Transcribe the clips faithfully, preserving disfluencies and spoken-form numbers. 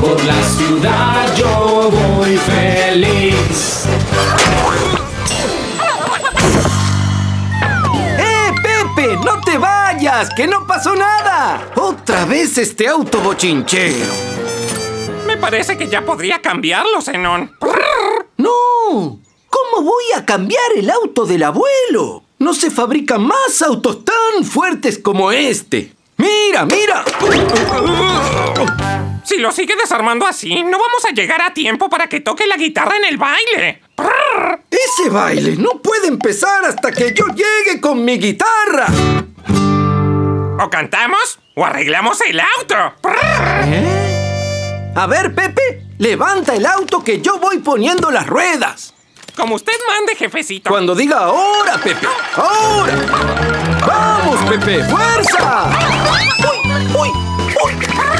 por la ciudad yo voy feliz. ¡Eh, Pepe! ¡No te vayas! ¡Que no pasó nada! ¡Otra vez este auto bochinchero! Me parece que ya podría cambiarlo, Zenón. ¡No! ¿Cómo voy a cambiar el auto del abuelo? No se fabrican más autos tan fuertes como este. ¡Mira, mira! Si lo sigue desarmando así, no vamos a llegar a tiempo para que toque la guitarra en el baile. Ese baile no puede empezar hasta que yo llegue con mi guitarra. O cantamos o arreglamos el auto. ¿Eh? A ver, Pepe, levanta el auto que yo voy poniendo las ruedas. Como usted mande, jefecito. Cuando diga ahora, Pepe. ¡Ahora! ¡Vamos, Pepe! ¡Fuerza! ¡Uy! ¡Uy! ¡Uy!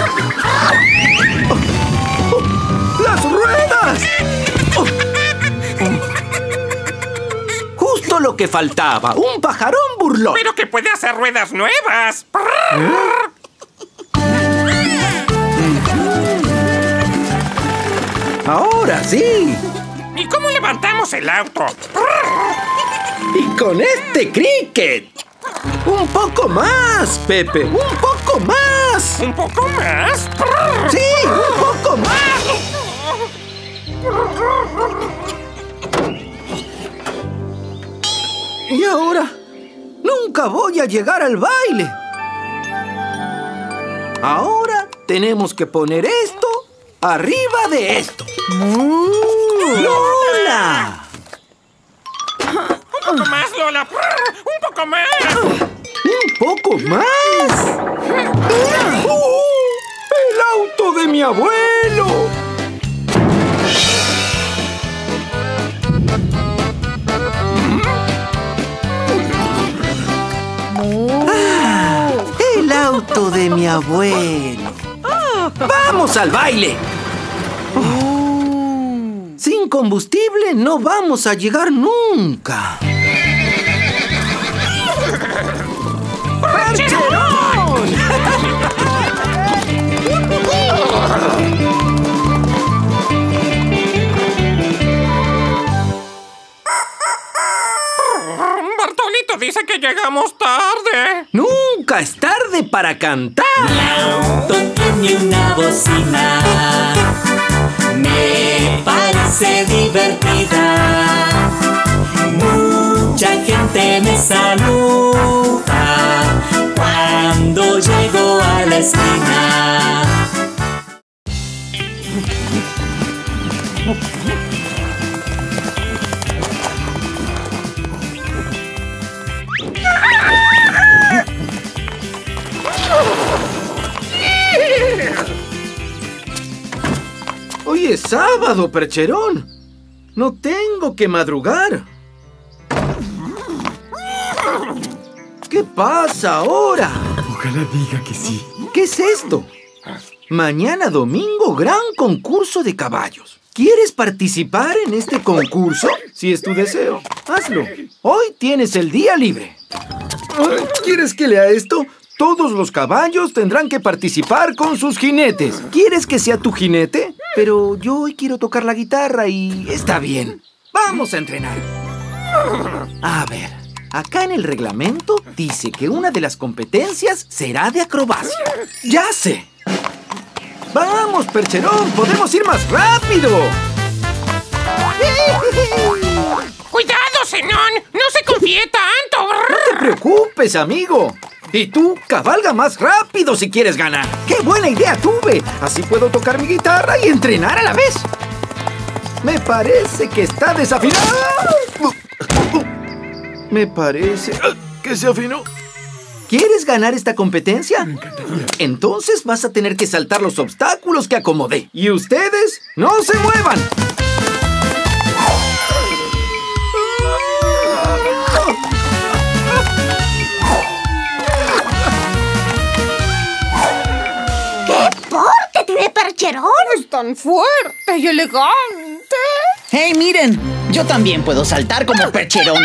¡Oh! ¡Oh! ¡Las ruedas! ¡Oh! ¡Oh! Justo lo que faltaba. Un pajarón burlón. Pero que puede hacer ruedas nuevas. ¿Eh? Ahora sí. ¿Y cómo levantamos el auto? Y con este cricket. Un poco más, Pepe. Un poco más. ¿Un poco más? Sí, un poco más. Y ahora, nunca voy a llegar al baile. Ahora tenemos que poner esto arriba de esto. Mm. ¡Lola! ¡Un poco más, Lola! ¡Un poco más! ¡Un poco más! ¡Uh! ¡El auto de mi abuelo! ¡Ah! ¡El auto de mi abuelo! ¡Vamos al baile! Sin combustible no vamos a llegar nunca. ¡Percherón! Bartolito dice que llegamos tarde. Nunca es tarde para cantar. Mi auto tiene una bocina. Me parece divertida. Mucha gente me saluda cuando llego a la esquina. Hoy es sábado, Percherón. No tengo que madrugar. ¿Qué pasa ahora? Ojalá diga que sí. ¿Qué es esto? Mañana domingo, gran concurso de caballos. ¿Quieres participar en este concurso? Si es tu deseo, hazlo. Hoy tienes el día libre. ¿Quieres que lea esto? Todos los caballos tendrán que participar con sus jinetes. ¿Quieres que sea tu jinete? Pero yo hoy quiero tocar la guitarra y está bien. Vamos a entrenar. A ver, acá en el reglamento dice que una de las competencias será de acrobacia. ¡Ya sé! ¡Vamos, Percherón! ¡Podemos ir más rápido! ¡Cuidado, Zenón! ¡No se confíe tanto! ¡No te preocupes, amigo! Y tú, cabalga más rápido si quieres ganar. ¡Qué buena idea tuve! Así puedo tocar mi guitarra y entrenar a la vez. Me parece que está desafinado. Me parece que se afinó. ¿Quieres ganar esta competencia? Me encantaría. Entonces vas a tener que saltar los obstáculos que acomodé. Y ustedes, ¡no se muevan! ¡Qué porte tiene Percherón! ¡Es tan fuerte y elegante! ¡Hey, miren! Yo también puedo saltar como Percherón.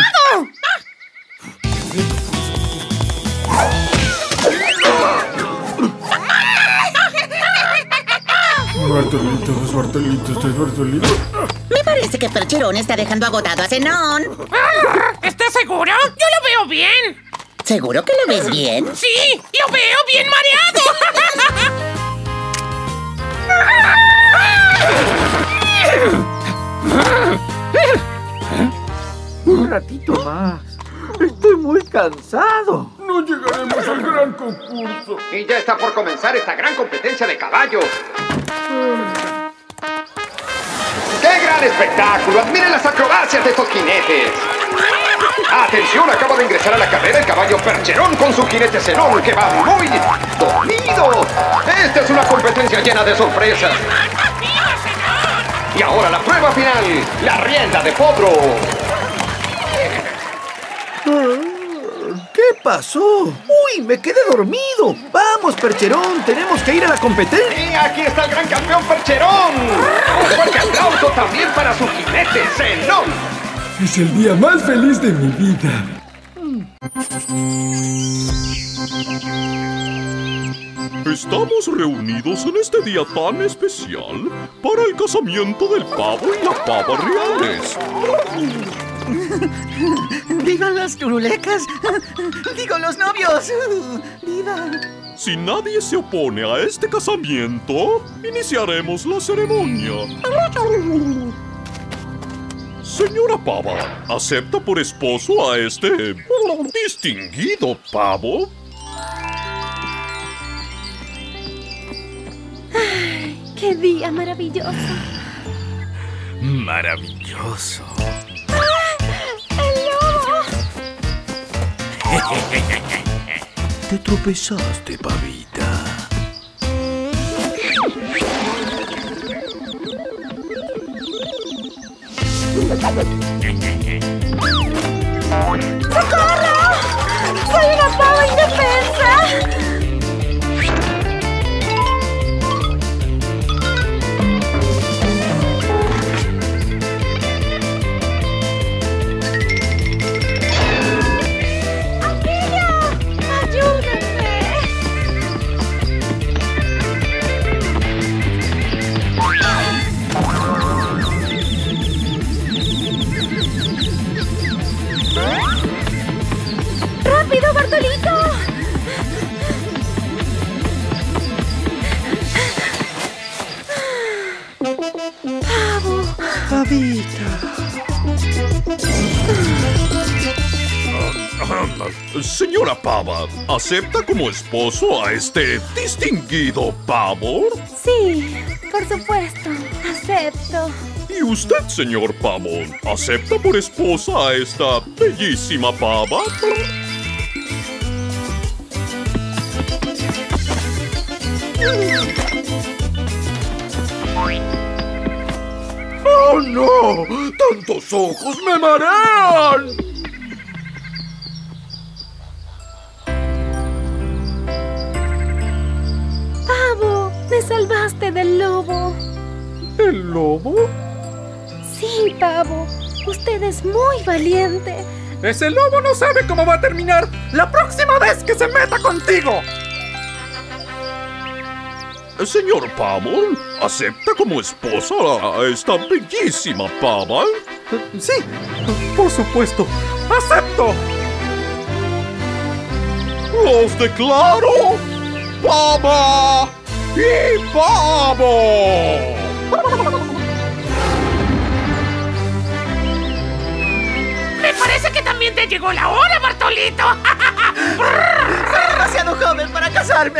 Muerto. estás, Bartolito? ¿Estás, Bartolito? Me parece que Percherón está dejando agotado a Zenón. ¿Estás seguro? Yo lo veo bien. ¿Seguro que lo ves bien? Sí, lo veo bien mareado. Un ratito más. Estoy muy cansado. No llegaremos al gran concurso. Y ya está por comenzar esta gran competencia de caballos. ¡Qué gran espectáculo! ¡Admiren las acrobacias de estos jinetes! ¡Atención! Acaba de ingresar a la carrera el caballo Percherón con su jinete Zenón, que va muy dormido. Esta es una competencia llena de sorpresas. Y ahora la prueba final, la rienda de potro. ¿Qué pasó? ¡Uy, me quedé dormido! ¡Vamos, Percherón! ¡Tenemos que ir a la competencia! Y aquí está el gran campeón Percherón. Un fuerte aplauso también para su jinete Zenón. Es el día más feliz de mi vida. Estamos reunidos en este día tan especial para el casamiento del pavo y la pava reales. ¡Vivan las turulecas! ¡Digo, los novios! ¡Viva! Si nadie se opone a este casamiento, iniciaremos la ceremonia. Señora pava, ¿acepta por esposo a este distinguido pavo? Ay, ¡qué día maravilloso! Maravilloso. ¡El lobo! Te tropezaste, pavita. ¡Socorro! ¡Soy una pava indefensa! ¡Rápido, Bartolito! ¡Pavo! ¡Pavita! Señora pava, ¿acepta como esposo a este distinguido pavo? Sí, por supuesto. Acepto. ¿Y usted, señor pavo, acepta por esposa a esta bellísima pava? ¡Oh, no! ¡Tantos ojos me marean! Pavo, me salvaste del lobo. ¿El lobo? Sí, Pavo. Usted es muy valiente. Ese lobo no sabe cómo va a terminar la próxima vez que se meta contigo. Señor pavo, ¿acepta como esposa a esta bellísima pava? Sí, por supuesto. ¡Acepto! ¡Los declaro pava y pavo! Me parece que también te llegó la hora, Bartolito. ¡Soy demasiado joven para casarme!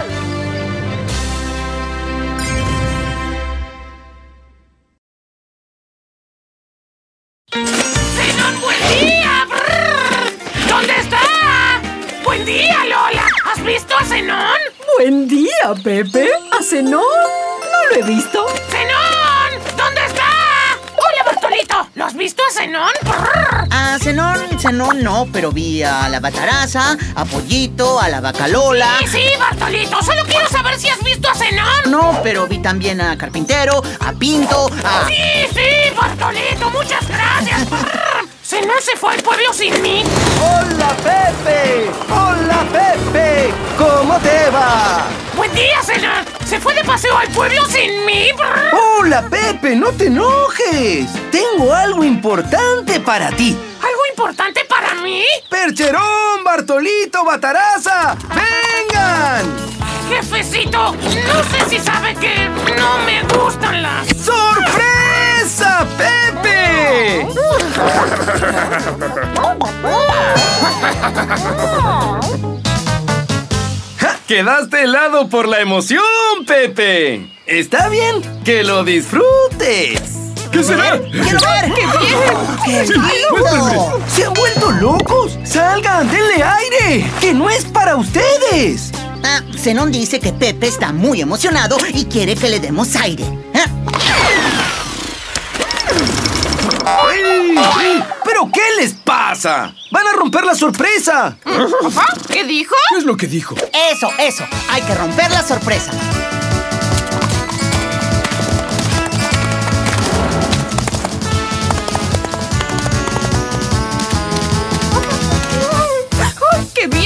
¡Zenón, buen día! ¿Dónde está? ¡Buen día, Lola! ¿Has visto a Zenón? Buen día, Pepe. ¿A Zenón? No lo he visto. ¡Zenón! ¿Dónde está? ¡Hola, Bartolito! ¿Lo has visto a Zenón? A Zenón, Zenón no, pero vi a la Bataraza, a Pollito, a la Vaca Lola. Sí, sí, Bartolito. Solo quiero saber si has visto a Zenón. No, pero vi también a Carpintero, a Pinto, a... Sí, sí, Bartolito. Muchas gracias. ¿Zenón se fue al pueblo sin mí? ¡Hola, Pepe! ¡Hola, Pepe! ¿Cómo te va? ¡Buen día, Zenón! Se fue de paseo al pueblo sin mí. ¡Hola, Pepe! ¡No te enojes! Tengo algo importante para ti. ¿Algo importante para mí? ¡Percherón, Bartolito, Bataraza! ¡Vengan! Jefecito, no sé si sabe que no me gustan las... ¡Sorpresa, Pepe! ¡Ja! ¡Quedaste helado por la emoción, Pepe! Está bien, que lo disfrutes. ¿Qué será? ¡Quiero ver! ¡Qué bien! ¡Qué Sí, lindo! muéstrame. ¿Se han vuelto locos? ¡Salgan, denle aire! ¡Que no es para ustedes! Ah, Zenón dice que Pepe está muy emocionado y quiere que le demos aire. ¿Ah? ¡Ay! ¿Pero qué les pasa? ¡Van a romper la sorpresa! ¿Qué dijo? ¿Qué es lo que dijo? Eso, eso. Hay que romper la sorpresa. ¡Qué bien!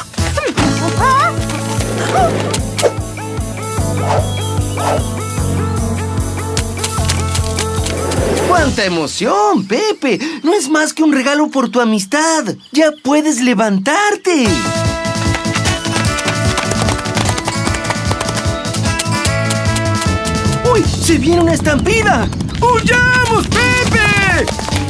¡Cuánta emoción, Pepe! No es más que un regalo por tu amistad. ¡Ya puedes levantarte! ¡Uy! ¡Se viene una estampida! ¡Huyamos, Pepe!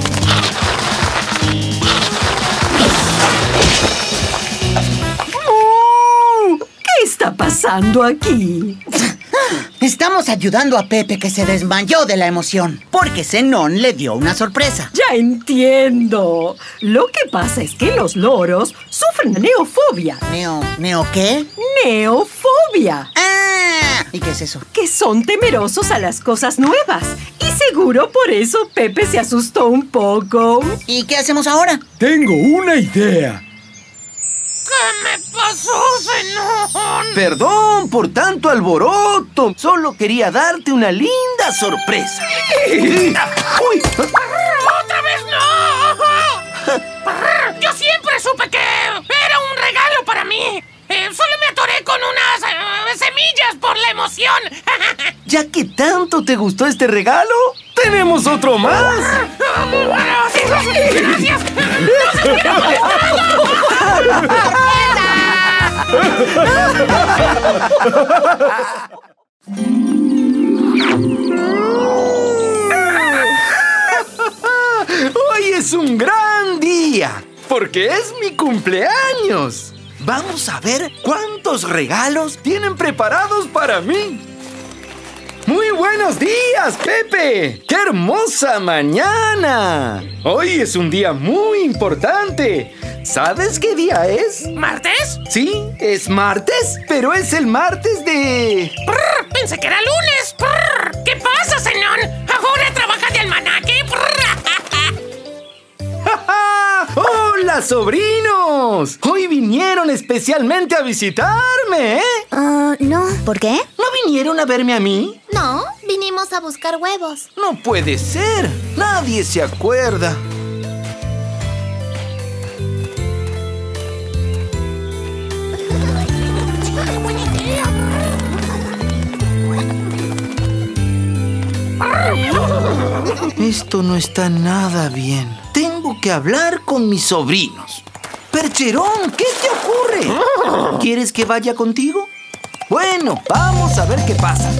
¡Oh! ¿Qué está pasando aquí? Estamos ayudando a Pepe, que se desmayó de la emoción, porque Zenón le dio una sorpresa. Ya entiendo. Lo que pasa es que los loros sufren de neofobia. ¿Neo... ¿Neo qué? Neofobia. ¡Ah! ¿Y qué es eso? Que son temerosos a las cosas nuevas. Y seguro por eso Pepe se asustó un poco. ¿Y qué hacemos ahora? Tengo una idea. ¿Qué me pasó, Zenón? Perdón por tanto alboroto. Solo quería darte una linda sorpresa. ¡Uy! ¡Otra vez no! Yo siempre supe que era un regalo para mí. Eh, solo me atoré con unas eh, semillas por la emoción. Ya que tanto te gustó este regalo, tenemos otro más. Gracias. Gracias. Hoy es un gran día, porque es mi cumpleaños. Vamos a ver cuántos regalos tienen preparados para mí. ¡Muy buenos días, Pepe! ¡Qué hermosa mañana! Hoy es un día muy importante. ¿Sabes qué día es? ¿Martes? Sí, es martes, pero es el martes de... Prr, pensé que era lunes. Prr. ¿Qué pasa, Zenón? ¿Ahora trabaja de almanaque? ¡Hola, sobrinos! Hoy vinieron especialmente a visitarme, ¿eh? Ah, no. ¿Por qué? ¿No vinieron a verme a mí? No, vinimos a buscar huevos. No puede ser. Nadie se acuerda. Esto no está nada bien. Tengo que hablar con mis sobrinos. Percherón, ¿qué te ocurre? ¿Quieres que vaya contigo? Bueno, vamos a ver qué pasa.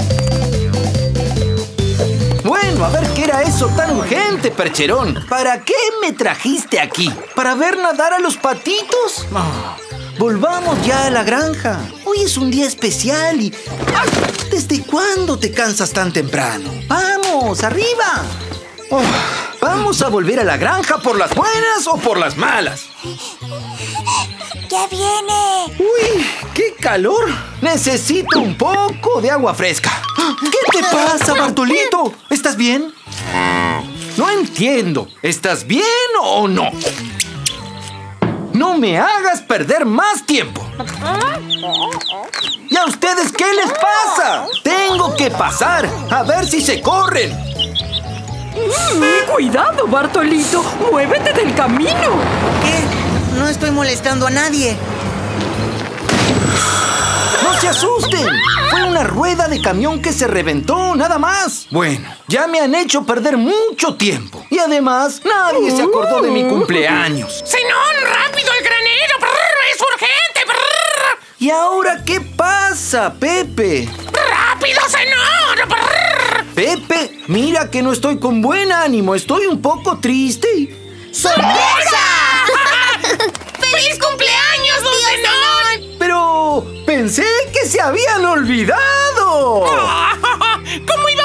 Bueno, a ver qué era eso tan urgente, Percherón. ¿Para qué me trajiste aquí? ¿Para ver nadar a los patitos? Oh, volvamos ya a la granja. Hoy es un día especial y... ¿Desde cuándo te cansas tan temprano? ¡Vamos, arriba! Oh, ¿vamos a volver a la granja por las buenas o por las malas? ¡Ya viene! ¡Uy! ¡Qué calor! Necesito un poco de agua fresca. ¿Qué te pasa, Bartolito? ¿Estás bien? No entiendo. ¿Estás bien o no? No me hagas perder más tiempo. ¿Y a ustedes qué les pasa? Tengo que pasar a ver si se corren. Mm, ¡Cuidado, Bartolito! ¡Muévete del camino! ¿Qué? No estoy molestando a nadie. ¡No No se asusten. Fue una rueda de camión que se reventó, nada más. Bueno, ya me han hecho perder mucho tiempo. Y además, nadie se acordó de mi cumpleaños. ¡Zenón, rápido el granero! Brr, ¡es urgente! Brr. ¿Y ahora qué pasa, Pepe? ¡Rápido, Zenón! Brr. Pepe, mira que no estoy con buen ánimo. Estoy un poco triste. ¡Sorpresa! ¡Feliz cumpleaños, don Zenón! Pero pensé que se habían olvidado. ¿Cómo